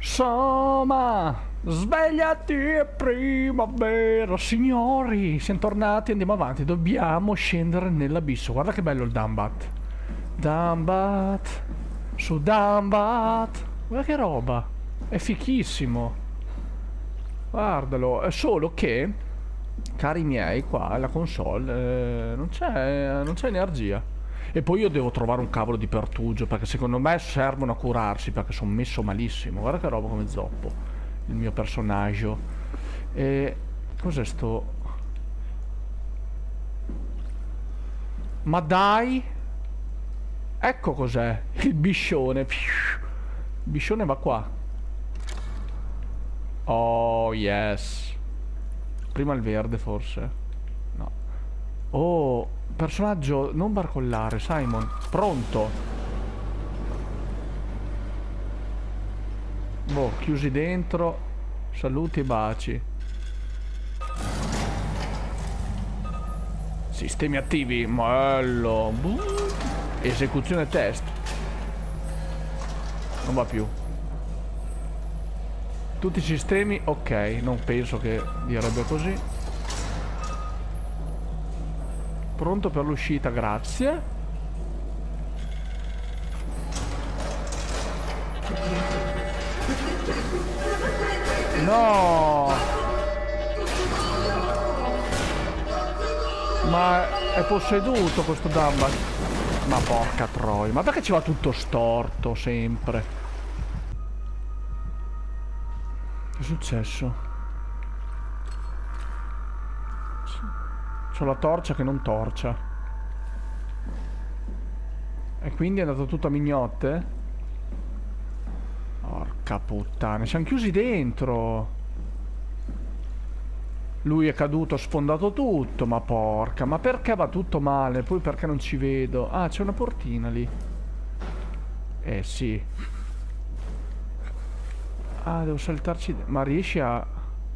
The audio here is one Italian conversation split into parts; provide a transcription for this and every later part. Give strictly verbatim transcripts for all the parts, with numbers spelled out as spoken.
Insomma, svegliati è primavera, signori. Siamo tornati, andiamo avanti. Dobbiamo scendere nell'abisso. Guarda che bello il Dambat. Dambat. Su Dambat. Guarda che roba. È fichissimo. Guardalo. È solo che, cari miei, qua alla console eh, non c'è non c'è energia. E poi io devo trovare un cavolo di pertugio, perché secondo me servono a curarsi, perché sono messo malissimo. Guarda che roba come zoppo il mio personaggio. E cos'è sto? Ma dai, ecco cos'è il biscione. Il biscione va qua. Oh yes. Prima il verde forse. No. Oh, personaggio non barcollare, Simon. Pronto. Boh, chiusi dentro. Saluti e baci. Sistemi attivi. Bello. Esecuzione test. Non va più. Tutti i sistemi ok. Non penso che direbbe così. Pronto per l'uscita, grazie. No! Ma è posseduto questo Dambat. Ma porca troia, ma perché ci va tutto storto sempre? Che è successo? C'ho la torcia che non torcia. E quindi è andato tutto a mignotte? Porca puttana, siamo chiusi dentro. Lui è caduto, ha sfondato tutto. Ma porca, ma perché va tutto male? Poi perché non ci vedo? Ah, c'è una portina lì. Eh sì. Ah, devo saltarci. Ma riesci a...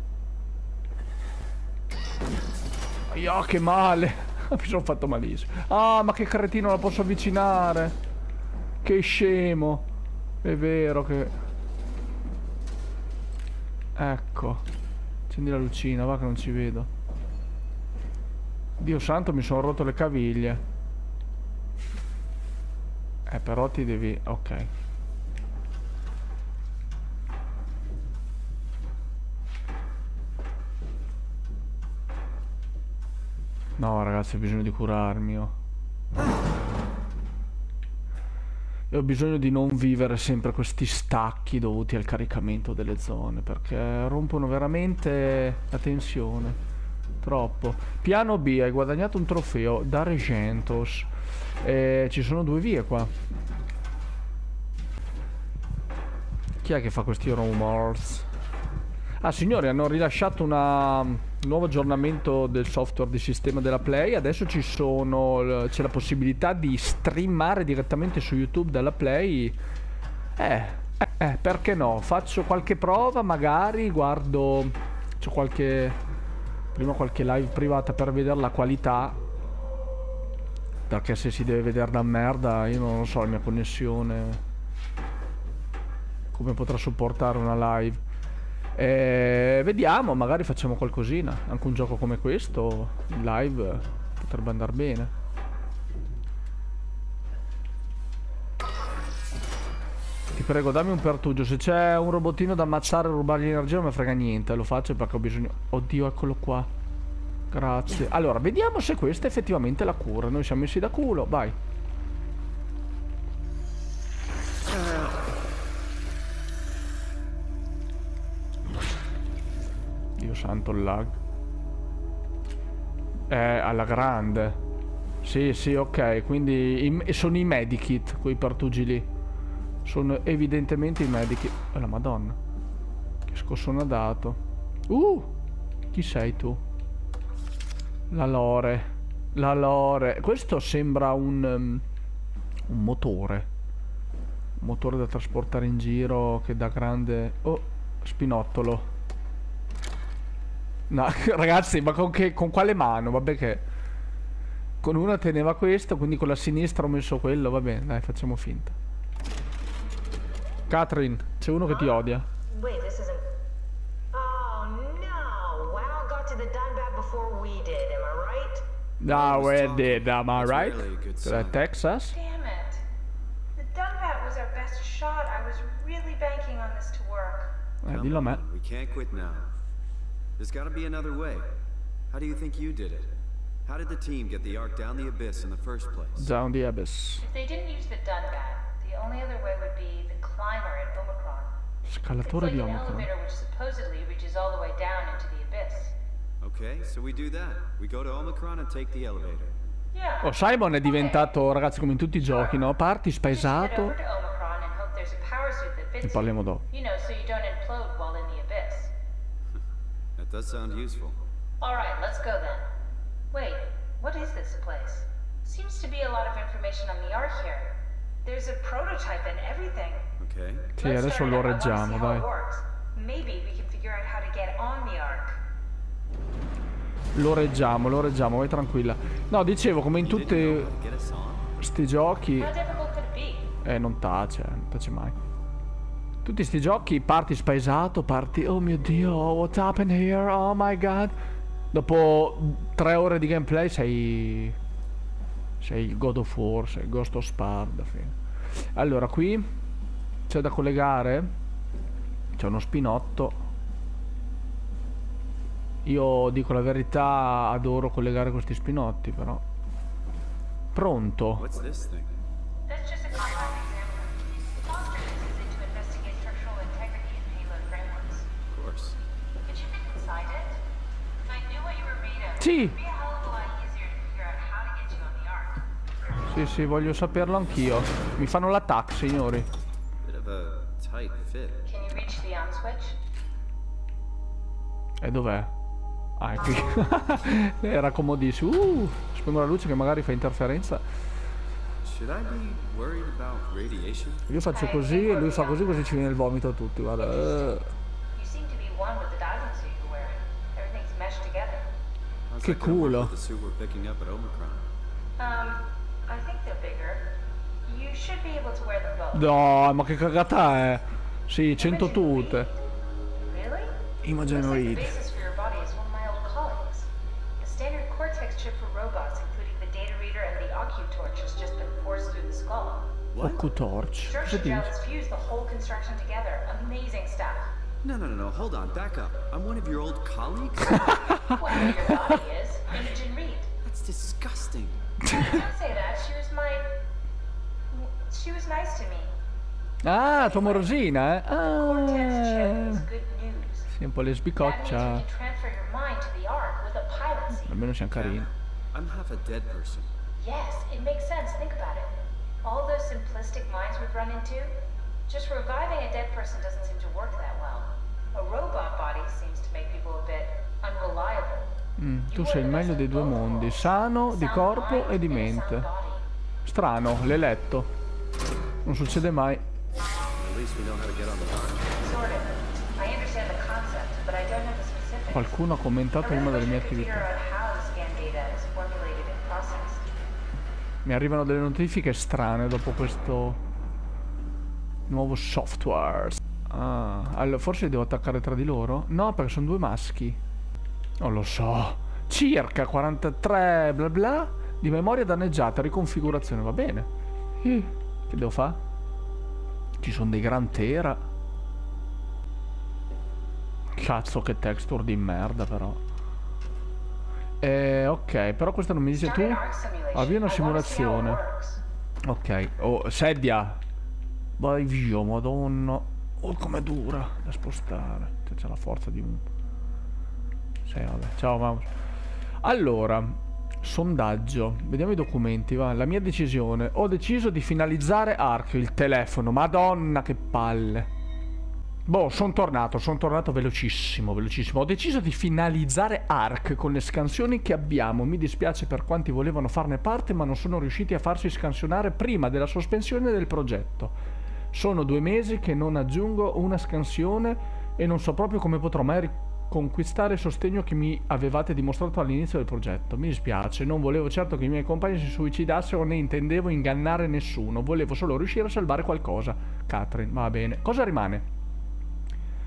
Oh, che male. Mi sono fatto malissimo. Ah, ma che cretino, la posso avvicinare. Che scemo. È vero che... Ecco. Accendi la lucina, va che non ci vedo. Dio santo, mi sono rotto le caviglie. Eh, però ti devi... Ok. No ragazzi, ho bisogno di curarmi. Oh. E ho bisogno di non vivere sempre questi stacchi dovuti al caricamento delle zone, perché rompono veramente la tensione. Troppo. Piano B, hai guadagnato un trofeo da Regentos. E ci sono due vie qua. Chi è che fa questi rumors? Ah signori, hanno rilasciato una... un nuovo aggiornamento del software di sistema della Play. Adesso ci sono c'è la possibilità di streamare direttamente su YouTube dalla Play. Eh, eh, perché no? Faccio qualche prova, magari guardo, c'ho qualche prima qualche live privata per vedere la qualità, perché se si deve vedere da merda, io non lo so la mia connessione come potrà supportare una live. Eh, vediamo, magari facciamo qualcosina. Anche un gioco come questo in live potrebbe andare bene. Ti prego, dammi un pertugio. Se c'è un robotino da ammazzare e rubargli energia non mi frega niente. Lo faccio perché ho bisogno. Oddio, eccolo qua. Grazie. Allora, vediamo se questa è effettivamente la cura. Noi siamo messi da culo, vai. Dio santo, il lag. È alla grande. Sì, sì, ok. Quindi i, sono i medikit, quei pertugi lì. Sono evidentemente i medikit. Oh la madonna. Che scossone ha dato. Uh! Chi sei tu? La Lore. La Lore. Questo sembra un... Um, un motore. Un motore da trasportare in giro che da grande... Oh, spinottolo. No, ragazzi, ma con, che, con quale mano? Vabbè che... Con una teneva questo, quindi con la sinistra ho messo quello. Va bene, dai, facciamo finta. Catherine, c'è uno che ti odia. Wait, this isn't... Oh, no! WoW got to the Dunbat before we did, am I right? No, we did, am I That's right? really a good To sign. Texas? Damn it. The Dunbat was our best shot. I was really banking on this to work. Eh, Come dillo a me. on, we can't quit now. There's got to be another way. How do you think you did it? How did the team get the Ark down the abyss in the first place? Down the abyss. If they didn't use the Dunbat, the only other way would be the climber at Omicron. It's Scalatore like di an Omicron. elevator which supposedly reaches all the way down into the abyss. Okay, so we do that. We go to Omicron and take the elevator. Yeah. Oh, Simon è diventato, ragazzi, come in tutti i giochi, no? Parti Just head spaesato. over to Omicron and hope there's a power suit that Ne fits you. parliamo dopo. You know, so you don't implode while in the abyss. That does sound useful. All right, let's go then. Wait, what is this place? Seems to be a lot of information on the Ark here. There's a prototype and everything. Okay. Sì, Let's adesso start lo it up. I wanna reggiamo, see how dai. it works. Maybe we can figure out how to get on the Ark. Lo reggiamo, lo reggiamo, vai tranquilla. No, dicevo, come in You didn't know tutti how to get us on? sti giochi... How difficult could it be? Eh, non tace, non tace mai. Tutti sti giochi, parti spaesato, parti... Oh mio Dio, what happened here? Oh my god. Dopo tre ore di gameplay sei... Sei il God of War, sei il Ghost of Sparta. Allora, qui c'è da collegare. C'è uno spinotto. Io dico la verità, adoro collegare questi spinotti, però. Pronto? What's this thing? That's just a compact example. Foster uses it to investigate structural integrity in payload frameworks. Of course. Could you get inside it? If I knew what you were made of, Sì. it'd be a hell of a lot easier to figure out how to get you on the Ark. Sì, sì, voglio saperlo anch'io. Mi fanno l'attack, signori. Bit of a tight fit. Can you reach the on switch? E dov'è? Ah, è qui. Era comodissimo. Uh, spengo la luce che magari fa interferenza. Should I be worried about radiation? Io faccio così e lui fa così, così ci viene il vomito a tutti, guarda. Uh. You seem to be one with the diving suit you're wearing. Everything's meshed together. How's Che that gonna work culo. with the suit we're picking up at Omicron? Um, I think they're bigger. You should be able to wear them both. No, ma che cagata è? Sì, cento Imogen tutte. Reed? Really? Imogen Looks like Reed. the basis for your body is one of my old colleagues. A standard Cortex chip for robots, including the data reader and the OcuTorch, has just been forced through the skull. What? Ocutorch. Cosa Structure gel dici? has fused the whole construction together. Amazing stuff. No, no, no, no. Hold on. Back up. I'm one of your old colleagues? Whatever your body is, Imogen Reed. That's disgusting. Don't say that. She was my. She was nice to me. Ah, tua morosina, eh? Cortex chip is Ah. good news. Sì, un po' That means we lesbicoccia. can transfer your mind to the Ark with a pilot seat. Almeno siamo carini. I'm half a dead person. Yes, it makes sense. Think about it. All those simplistic minds we've run into, just reviving a dead person doesn't seem to work that well. A robot body seems to make people a bit unreliable. Mm, tu sei il meglio dei due mondi, sano di corpo e di mente. Strano, l'hai letto. Non succede mai. At least we know how to get on the Ark. Sort of. I understand the concept, but I don't know the specifics. Qualcuno ha commentato I una really delle wish mie we could figure attività. out how the scan data is formulated and processed. Mi arrivano delle notifiche strane dopo questo nuovo software. Ah, allora, forse devo attaccare tra di loro? No, perché sono due maschi. Non lo so. Circa quarantatré bla bla di memoria danneggiata, riconfigurazione, va bene. Eh, che devo fare? Ci sono dei gran tera. Cazzo, che texture di merda però. Eh, ok, però questo non mi dice tu. Start an Ark simulation. Avvia una I wanna see how it simulazione. works. Ok, oh, sedia. Vai via, madonna. Oh, com'è dura da spostare. Cioè, c'è la forza di un... Sì, vabbè. Ciao, mouse. Allora, sondaggio. Vediamo i documenti, va. La mia decisione. Ho deciso di finalizzare Ark, il telefono. Madonna, che palle. Boh, sono tornato, sono tornato velocissimo, velocissimo. Ho deciso di finalizzare Ark con le scansioni che abbiamo. Mi dispiace per quanti volevano farne parte, ma non sono riusciti a farsi scansionare prima della sospensione del progetto. Sono due mesi che non aggiungo una scansione e non so proprio come potrò mai riconquistare il sostegno che mi avevate dimostrato all'inizio del progetto. Mi dispiace, non volevo certo che i miei compagni si suicidassero né intendevo ingannare nessuno. Volevo solo riuscire a salvare qualcosa. Catherine, va bene. Cosa rimane?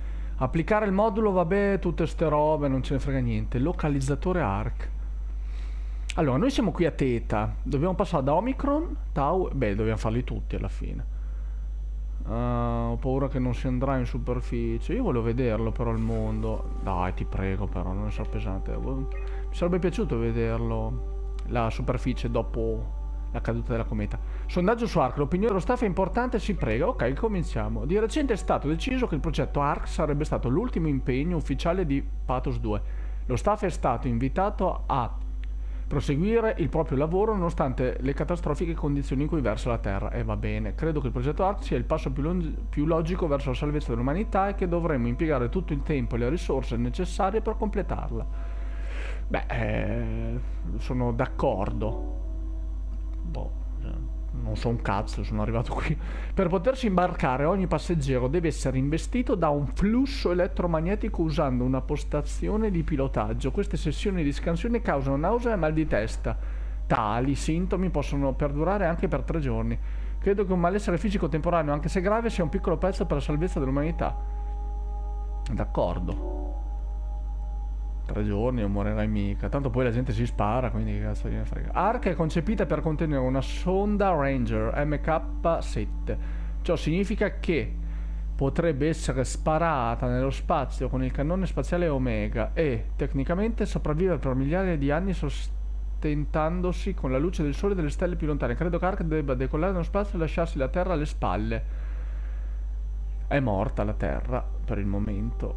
Applicare il modulo, vabbè, tutte ste robe, non ce ne frega niente. Localizzatore Arc. Allora, noi siamo qui a Theta. Dobbiamo passare da Omicron, Tau... Beh, dobbiamo farli tutti alla fine. Uh, ho paura che non si andrà in superficie. Io volevo vederlo però il mondo. Dai, ti prego però, non essere pesante. Mi sarebbe piaciuto vederlo, la superficie dopo la caduta della cometa. Sondaggio su Ark. L'opinione dello staff è importante, si prega. Ok, cominciamo. Di recente è stato deciso che il progetto Ark sarebbe stato l'ultimo impegno ufficiale di Pathos due. Lo staff è stato invitato a proseguire il proprio lavoro nonostante le catastrofiche condizioni in cui versa la Terra. E va bene. Credo che il progetto Ark sia il passo più, più logico verso la salvezza dell'umanità e che dovremmo impiegare tutto il tempo e le risorse necessarie per completarla. Beh, eh, sono d'accordo. Boh, non so un cazzo, sono arrivato qui. Per potersi imbarcare ogni passeggero deve essere investito da un flusso elettromagnetico usando una postazione di pilotaggio. Queste sessioni di scansione causano nausea e mal di testa. Tali sintomi possono perdurare anche per tre giorni. Credo che un malessere fisico temporaneo, anche se grave, sia un piccolo pezzo per la salvezza dell'umanità. D'accordo. Tre giorni non morirai mica. Tanto poi la gente si spara, quindi che cazzo gliene frega. Ark è concepita per contenere una sonda Ranger M K sette. Ciò significa che potrebbe essere sparata nello spazio con il cannone spaziale Omega e tecnicamente sopravvivere per migliaia di anni sostentandosi con la luce del sole e delle stelle più lontane. Credo che Ark debba decollare nello spazio e lasciarsi la Terra alle spalle. È morta la Terra per il momento.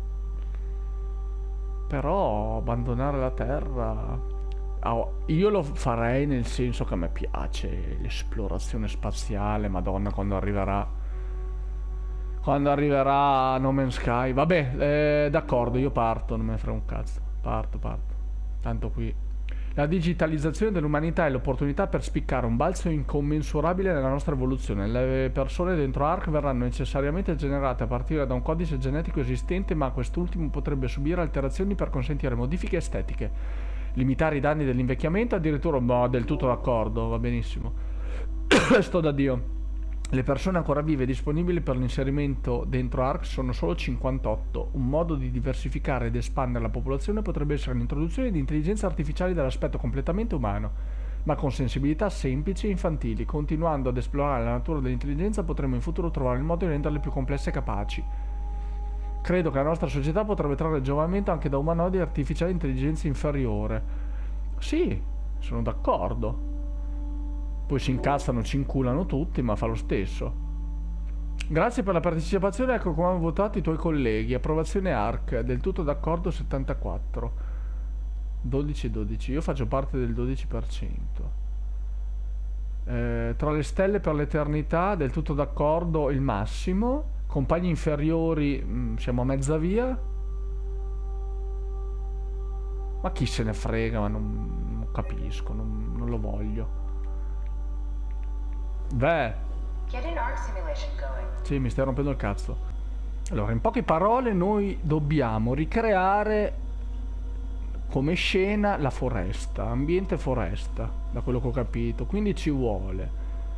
Però abbandonare la Terra, oh, io lo farei nel senso che a me piace l'esplorazione spaziale. Madonna, quando arriverà quando arriverà No Man's Sky. Vabbè, eh, d'accordo, io parto, non me ne frega un cazzo. Parto, parto. Tanto qui la digitalizzazione dell'umanità è l'opportunità per spiccare un balzo incommensurabile nella nostra evoluzione. Le persone dentro Ark verranno necessariamente generate a partire da un codice genetico esistente, ma quest'ultimo potrebbe subire alterazioni per consentire modifiche estetiche, limitare i danni dell'invecchiamento, addirittura... No, del tutto d'accordo, va benissimo. Sto da Dio. Le persone ancora vive e disponibili per l'inserimento dentro Ark sono solo cinquantotto. Un modo di diversificare ed espandere la popolazione potrebbe essere l'introduzione di intelligenze artificiali dall'aspetto completamente umano, ma con sensibilità semplici e infantili. Continuando ad esplorare la natura dell'intelligenza potremo in futuro trovare il modo di renderle più complesse e capaci. Credo che la nostra società potrebbe trarre giovamento anche da umanoidi artificiali di intelligenza inferiore. Sì, sono d'accordo. Poi si incazzano, ci inculano tutti, ma fa lo stesso. Grazie per la partecipazione, ecco come hanno votato i tuoi colleghi. Approvazione Ark, del tutto d'accordo settantaquattro. dodici dodici, io faccio parte del dodici per cento. Eh, tra le stelle per l'eternità, del tutto d'accordo il massimo. Compagni inferiori, mh, siamo a mezza via. Ma chi se ne frega, ma non, non capisco, non, non lo voglio. Beh, sì, mi stai rompendo il cazzo. Allora, in poche parole, noi dobbiamo ricreare come scena la foresta, ambiente foresta, da quello che ho capito. Quindi ci vuole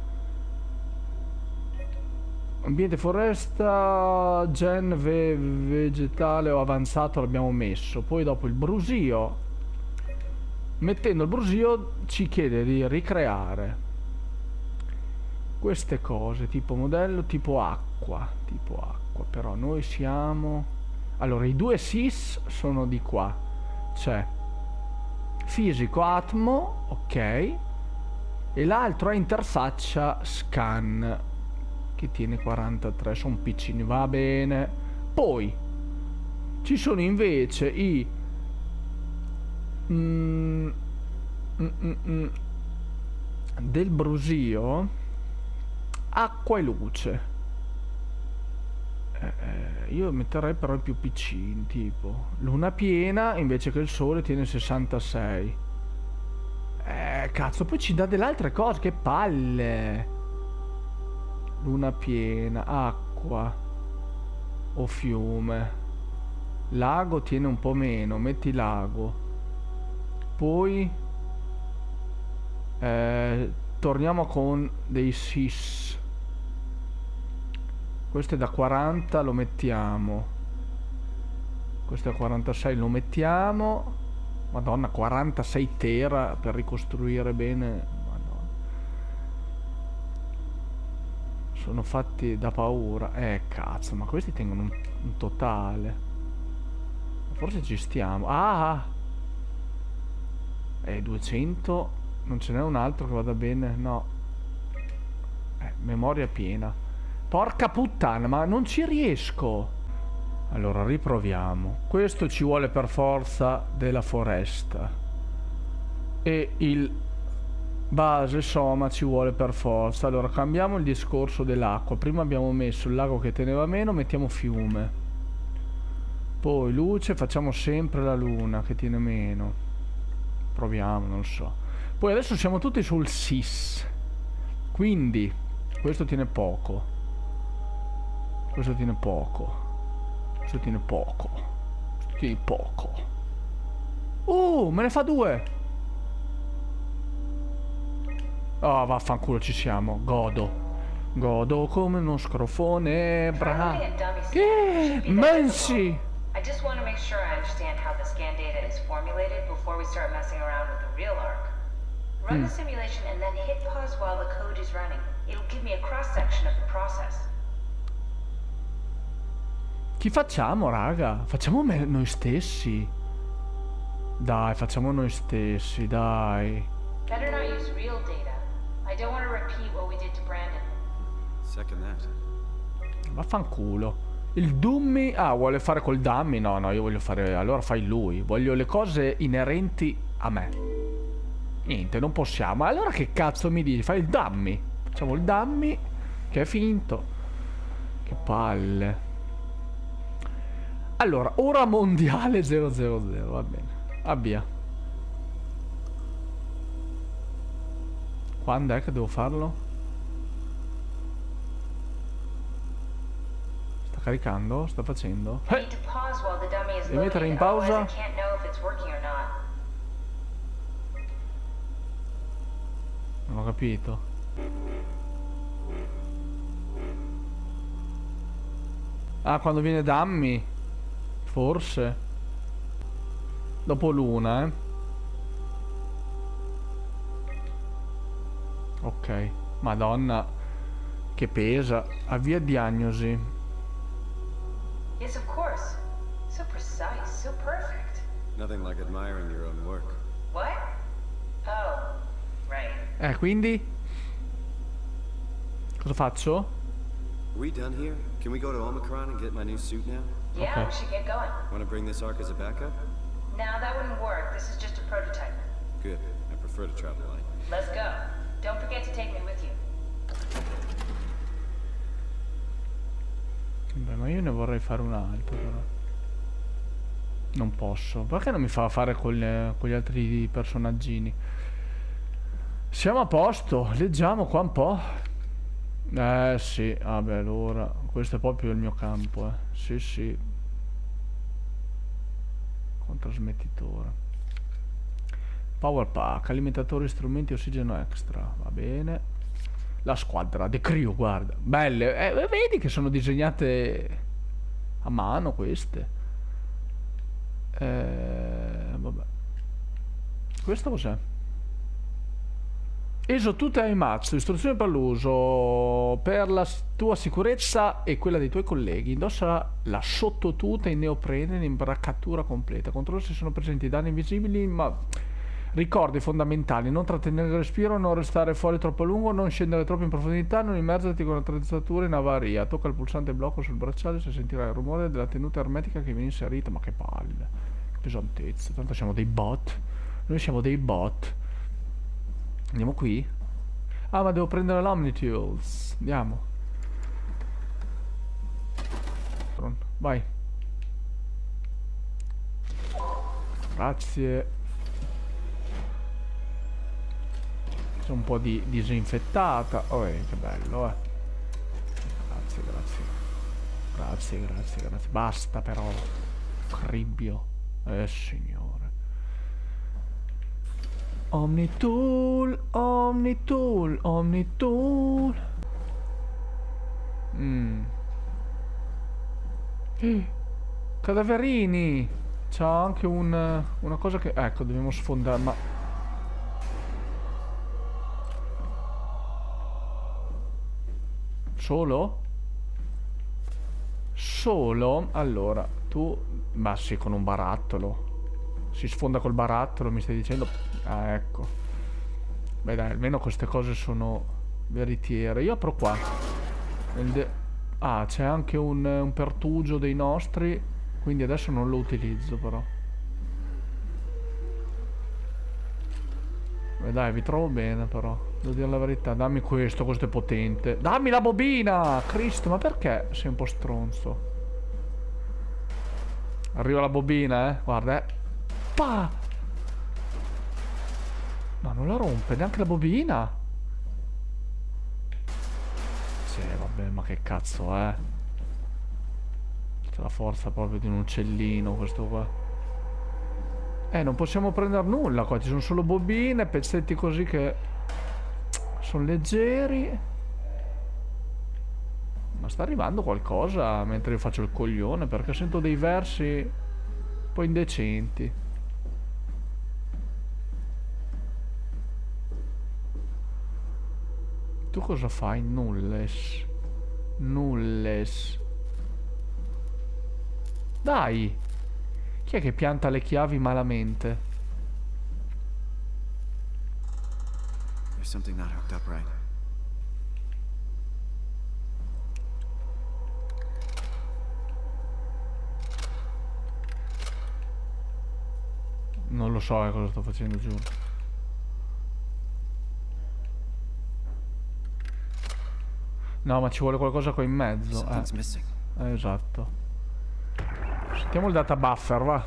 ambiente foresta, gen ve vegetale o avanzato l'abbiamo messo. Poi dopo il brusio, mettendo il brusio ci chiede di ricreare queste cose, tipo modello, tipo acqua, tipo acqua, però noi siamo... Allora, i due sys sono di qua, c'è fisico atmo, ok, e l'altro è interfaccia scan, che tiene quarantatré, sono piccini, va bene. Poi ci sono invece i... Mm, mm, mm, mm, del brusio... Acqua e luce. eh, Io metterei però i più piccini, tipo luna piena invece che il sole tiene sessantasei. Eh cazzo, poi ci dà delle altre cose, che palle. Luna piena, acqua o fiume. Lago tiene un po' meno, metti lago. Poi eh, torniamo con dei sys. Questo è da quaranta, lo mettiamo. Questo è quarantasei, lo mettiamo. Madonna, quarantasei tera per ricostruire bene. Madonna. Sono fatti da paura. Eh, cazzo, ma questi tengono un, un totale. Forse ci stiamo. Ah! Eh, duecento. Non ce n'è un altro che vada bene? No. Eh, memoria piena. Porca puttana, ma non ci riesco. Allora, riproviamo. Questo ci vuole per forza della foresta. E il base Soma ci vuole per forza. Allora, cambiamo il discorso dell'acqua. Prima abbiamo messo il lago che teneva meno, mettiamo fiume. Poi luce, facciamo sempre la luna che tiene meno. Proviamo, non so. Poi adesso siamo tutti sul S I S. Quindi, questo tiene poco. Questo tiene poco. Questo tiene poco. Questo tiene poco. Uh, me ne fa due. Oh, vaffanculo, ci siamo. Godo. Godo come uno scrofone. Bra. Che? Mensi. I just want to make sure I understand how the scan data is formulated before we start messing around with the real arc. Run the simulation and then hit pause while the code is running. It'll give me a cross-section of the process. Chi facciamo, raga? Facciamo me noi stessi. Dai, facciamo noi stessi, dai. Better not use real data. I don't want to repeat what we did to Brandon. Second that. Vaffanculo. Il dummy... Ah, vuole fare col dummy? No, no, io voglio fare... Allora fai lui. Voglio le cose inerenti a me. Niente, non possiamo. Allora che cazzo mi dici? Fai il dummy. Facciamo il dummy, che è finto. Che palle. Allora, ora mondiale zero zero zero, va bene. Abbia. Quando è che devo farlo? Sta caricando? Sta facendo? Eh! Devi mettere in pausa? Non ho capito. Ah, quando viene dammi? Forse. Dopo l'una, eh. Ok. Madonna. Che pesa. Avvia diagnosi. Yes, of course. So precise, so perfect. Nothing like admiring your own work. What? Oh, right. Eh, quindi? Cosa faccio? Are we done here? Can we go to Omicron and get my new suit now? Yeah, Okay. we should get going. Want to bring this arc as a backup? No, that wouldn't work. This is just a prototype. Good. I prefer to travel light. Let's go. Don't forget to take me with you. Beh, ma io ne vorrei fare un altro, però. Non posso. Perché non mi fa fare con, le, con gli altri personaggini? Siamo a posto. Leggiamo qua un po'. Eh sì, vabbè, allora. Questo è proprio il mio campo, eh. Sì, sì. Con trasmettitore. Power pack, alimentatori, strumenti, ossigeno extra. Va bene. La squadra, The Crew, guarda. Belle. Eh, vedi che sono disegnate a mano queste. Eh, vabbè. Questo cos'è? Eso tutte ai mazzo, istruzioni per l'uso, per la tua sicurezza e quella dei tuoi colleghi. Indossa la sottotuta in neoprene in imbraccatura completa. Controlla se sono presenti danni invisibili, ma ricordi fondamentali: non trattenere il respiro, non restare fuori troppo a lungo, non scendere troppo in profondità, non immergerti con attrezzature in avaria. Tocca il pulsante blocco sul bracciale se sentirai il rumore della tenuta ermetica che viene inserita. Ma che palle, che pesantezza. Tanto siamo dei bot. Noi siamo dei bot. Andiamo qui? Ah, ma devo prendere l'Omnitools. Andiamo. Pronto, vai. Grazie. C'è un po' di disinfettata. Oh, eh, che bello, eh. Grazie, grazie. Grazie, grazie, grazie. Basta però. Cribbio. Eh, signore. Omnitool, Omnitool, Omnitool. Mm. Cadaverini! C'ha anche un, una cosa che... Ecco, dobbiamo sfondare, ma... Solo? Solo? Allora, tu... Ma sì, con un barattolo. Si sfonda col barattolo, mi stai dicendo? Ah, ecco. Beh dai, almeno queste cose sono veritiere. Io apro qua. Ah, c'è anche un, un pertugio dei nostri, quindi adesso non lo utilizzo però. Beh dai, vi trovo bene però, devo dire la verità. Dammi questo, questo è potente. Dammi la bobina! Cristo, ma perché sei un po' stronzo? Arriva la bobina, eh. Guarda, eh. Pa! Ma non la rompe neanche la bobina? Sì, vabbè, ma che cazzo è? C'è la forza proprio di un uccellino questo qua. Eh, non possiamo prendere nulla qua. Ci sono solo bobine, pezzetti così che sono leggeri. Ma sta arrivando qualcosa mentre io faccio il coglione? Perché sento dei versi un po' indecenti. Tu cosa fai? Nulles. Nulles. Dai! Chi è che pianta le chiavi malamente? There's something not hooked up right. Non lo so eh, cosa sto facendo, giuro. No, ma ci vuole qualcosa qua in mezzo. Eh, eh esatto. Sentiamo il data buffer, va.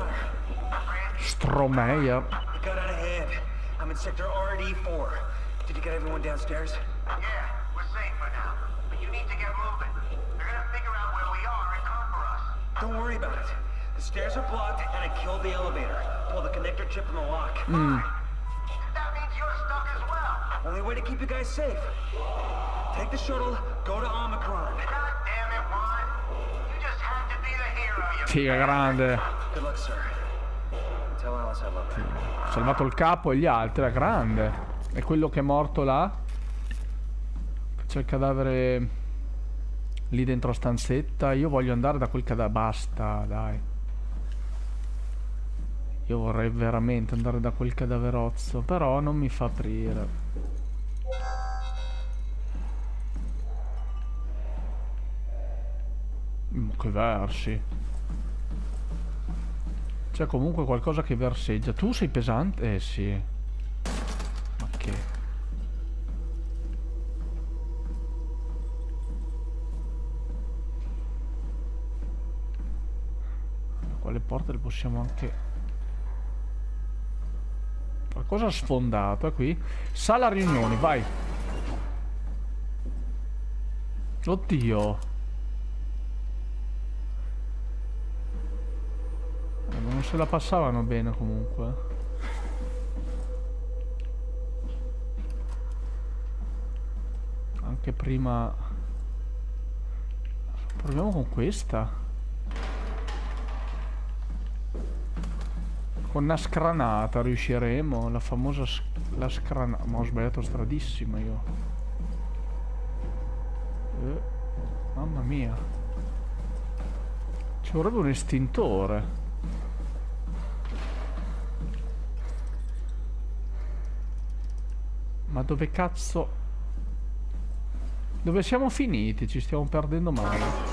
Stromeyer. Got out of hand. I'm in sector R D four. Did you get everyone downstairs? Yeah, we're safe for now. But you need to get moving. They're gonna figure out where we are and come for us. Don't worry about it. The stairs are blocked and I killed the elevator. Pull the connector chip from the lock. Mm. That means you're stuck as well. Only way to keep you guys safe. Take the shuttle, go to Omicron. God damn it, Juan. You just had to be the hero, you Figa grande. Good luck, sir. Tell Alice I love her. Ha salvato il capo e gli altri, era grande. E quello che è morto là? C'è il cadavere lì dentro la stanzetta. Io voglio andare da quel cadavere. Basta, dai. Io vorrei veramente andare da quel cadaverozzo, però non mi fa aprire. Mm, che versi. C'è comunque qualcosa che verseggia. Tu sei pesante? Eh sì. Ma che? Quale porte le possiamo anche... Qualcosa sfondato, è qui. Sala riunioni, vai. Oddio. Eh, non se la passavano bene comunque. Anche prima. Proviamo con questa. Con una scranata riusciremo, la famosa la scranata. Ma ho sbagliato stradissima io. Eh, mamma mia. Ci vorrebbe un estintore. Ma dove cazzo? Dove siamo finiti? Ci stiamo perdendo male.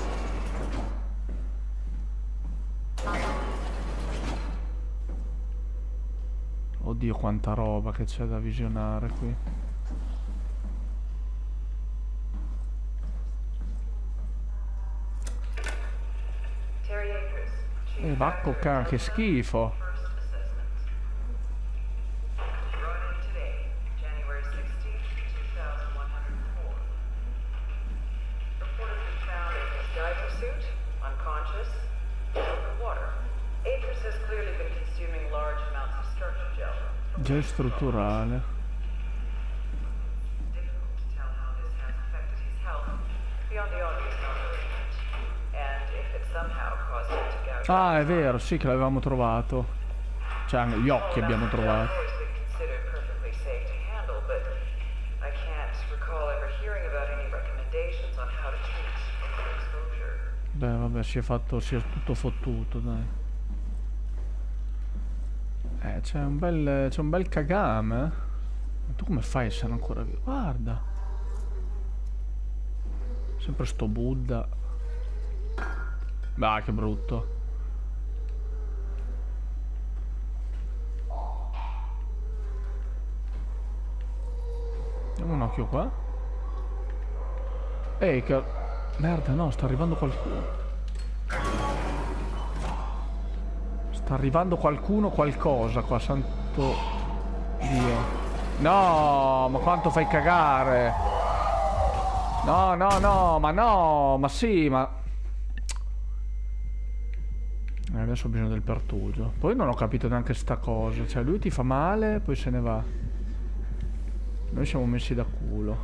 Oddio quanta roba che c'è da visionare qui. E eh, vacco ca, che schifo. Gel strutturale. caused him to gouge Ah, out è vero, sì che l'avevamo trovato. Cioè, anche gli occhi abbiamo trovato. Always been considered perfectly safe to handle, but I can't recall ever hearing about any recommendations on how to treat exposure. Beh, vabbè, si è fatto, si è tutto fottuto, dai. Eh, c'è un bel, c'è un bel cagame. Ma tu come fai a essere ancora vivo? Guarda. Sempre sto Buddha. Bah, che brutto. Diamo un occhio qua. Ehi, che... Merda, no, sta arrivando qualcuno. Sta arrivando qualcuno, qualcosa qua, santo Dio. No, ma quanto fai cagare? No, no, no, ma no, ma sì, ma... Eh, adesso ho bisogno del pertugio. Poi non ho capito neanche sta cosa. Cioè, lui ti fa male, poi se ne va. Noi siamo messi da culo.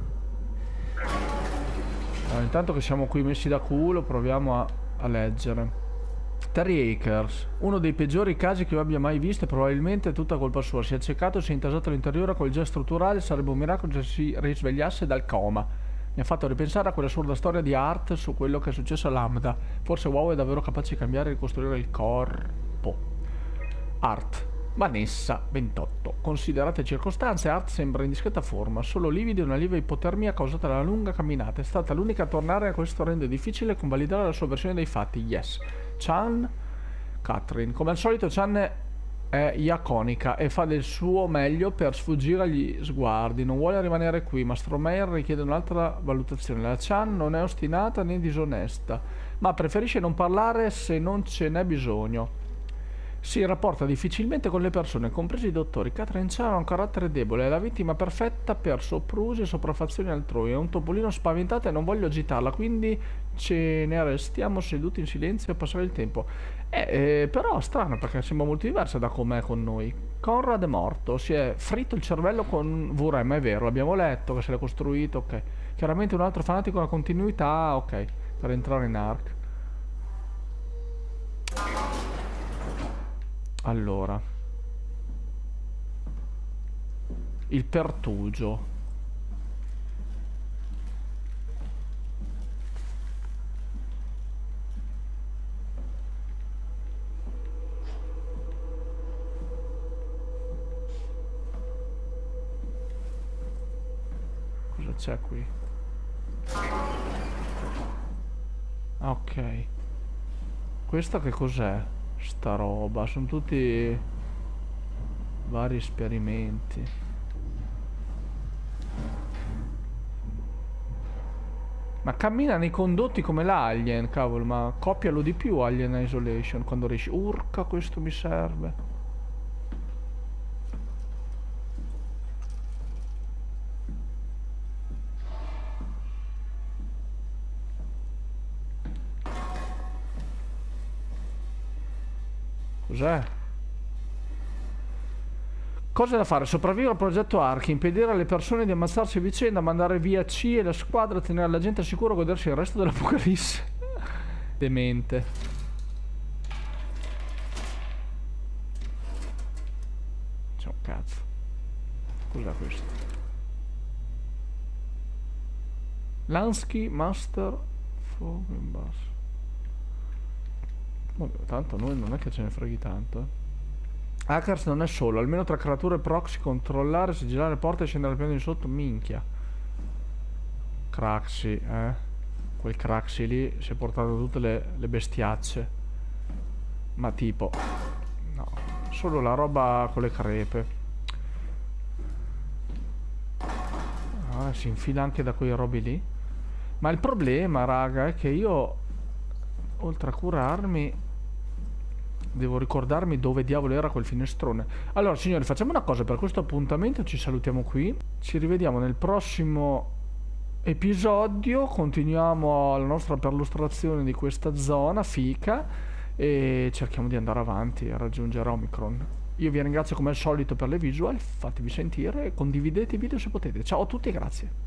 Allora, intanto che siamo qui messi da culo, proviamo a, a leggere. Terry Akers, uno dei peggiori casi che io abbia mai visto, e probabilmente è tutta colpa sua. Si è accecato, si è intasato all'interiore con il gesto strutturale, sarebbe un miracolo se si risvegliasse dal coma. Mi ha fatto ripensare a quell'assurda storia di Art su quello che è successo a Lambda. Forse WoW è davvero capace di cambiare e ricostruire il corpo. Art. Vanessa, ventotto. Considerate circostanze, Art sembra in discreta forma, solo lividi e una lieve ipotermia causata dalla lunga camminata. È stata l'unica a tornare a questo rende difficile convalidare la sua versione dei fatti. Yes. Chan, Catherine. Come al solito Chan è iaconica e fa del suo meglio per sfuggire agli sguardi. Non vuole rimanere qui, ma Stromae richiede un'altra valutazione. La Chan non è ostinata né disonesta, ma preferisce non parlare se non ce n'è bisogno. Si rapporta difficilmente con le persone, compresi i dottori. Catherine Chan ha un carattere debole, è la vittima perfetta per soprusi e sopraffazioni altrui. È un topolino spaventato e non voglio agitarla, quindi ce ne restiamo seduti in silenzio a passare il tempo. Eh, eh, però strano, perché sembra molto diversa da com'è con noi. Conrad è morto, si è fritto il cervello con V R M, è vero, l'abbiamo letto, che se l'è costruito, ok. Chiaramente un altro fanatico ha continuità, ok, per entrare in Ark. Allora, il pertugio. Cosa c'è qui? Ok. Questa che cos'è? Sta roba, sono tutti vari esperimenti. Ma cammina nei condotti come l'Alien, cavolo, ma copialo di più Alien Isolation quando riesci. Urca, questo mi serve. Cos'è? Cose da fare? Sopravvivere al progetto Ark, impedire alle persone di ammazzarsi a vicenda, mandare via C e la squadra, tenere la gente al sicuro, godersi il resto dell'apocalisse. Demente. C'è un cazzo. Cos'è questo? Lansky Master Fuoco in basso. Vabbè, tanto noi non è che ce ne freghi tanto, eh. Hackers non è solo, almeno tre creature proxy, controllare, sigillare le porte e scendere al piano di sotto, minchia. Craxi, eh. Quel Craxi lì si è portato tutte le, le bestiacce. Ma tipo, no, solo la roba con le crepe. Ah, si infila anche da quei robi lì. Ma il problema, raga, è che io, oltre a curarmi, devo ricordarmi dove diavolo era quel finestrone. Allora signori, facciamo una cosa, per questo appuntamento ci salutiamo qui, ci rivediamo nel prossimo episodio, continuiamo la nostra perlustrazione di questa zona fica e cerchiamo di andare avanti a raggiungere Omicron. Io vi ringrazio come al solito per le visual, fatevi sentire e condividete i video se potete. Ciao a tutti e grazie.